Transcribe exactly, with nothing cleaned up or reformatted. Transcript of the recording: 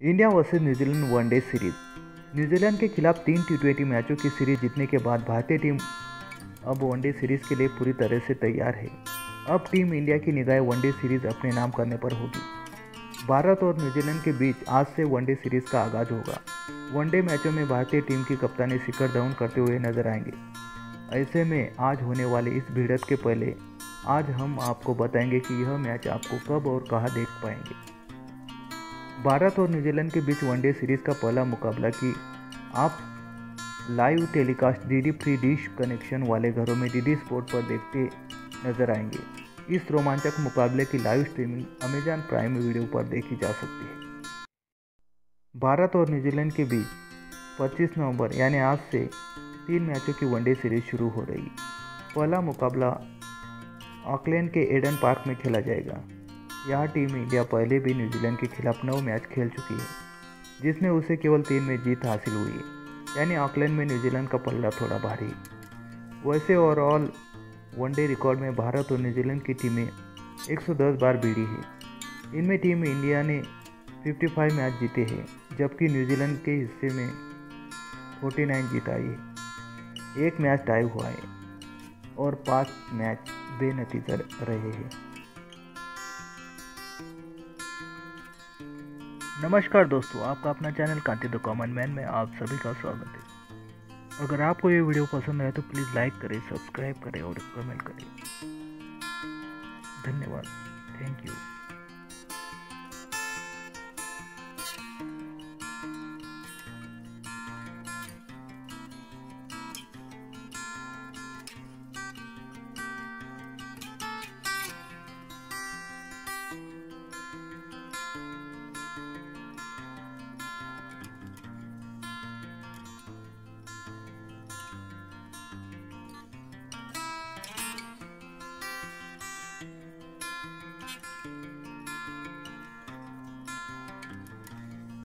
India versus New Zealand one day series. New Zealand के खिलाफ तीन टी ट्वेंटी मैचों की सीरीज जीतने के बाद भारतीय टीम अब वनडे सीरीज के लिए पूरी तरह से तैयार है। अब टीम इंडिया की निगाहें वनडे सीरीज अपने नाम करने पर होगी। भारत और न्यूजीलैंड के बीच आज से वनडे सीरीज का आगाज होगा। वनडे मैचों में भारतीय टीम की कप्तानी शिखर धवन करते हुए नजर आएंगे। ऐसे में आज होने वाले इस भिड़ंत के पहले आज हम आपको बताएंगे कि यह मैच आपको कब और कहां देख पाएंगे। भारत और न्यूजीलैंड के बीच वनडे सीरीज का पहला मुकाबला की आप live telecast DD free dish connection वाले घरों में डीडी स्पोर्ट पर देखते नजर आएंगे। इस रोमांचक मुकाबले की live streaming Amazon Prime video पर देखी जा सकती है। भारत और न्यूजीलैंड के बीच पच्चीस नवंबर यानी आज से तीन मैचों की वनडे सीरीज शुरू हो रही। पहला मुकाबला ऑकलैंड के एडन पार्क में खेला जाएगा। यहाँ टीम इंडिया पहले भी न्यूजीलैंड के खिलाफ नौ मैच खेल चुकी है, जिसमें उसे केवल तीन में जीत हासिल हुई है, यानी ऑकलैंड में न्यूजीलैंड का पल्ला थोड़ा भारी। वैसे ओवरऑल वनडे रिकॉर्ड में भारत और न्यूजीलैंड की टीमें एक सौ दस बार भिड़ी है। इनमें टीम इंडिया ने पचपन मैच जीते हैं, जबकि न्यूजीलैंड के हिस्से में उनचास जीत आई है। एक मैच टाई हुआ है और पांच मैच बेनतीजा रहे हैं। नमस्कार दोस्तों, आपका अपना channel Kanti the common man में आप सभी का स्वागत है। अगर आपको ये वीडियो पसंद आए तो प्लीज़ लाइक करें, सब्सक्राइब करें और कमेंट करें। धन्यवाद। Thank you.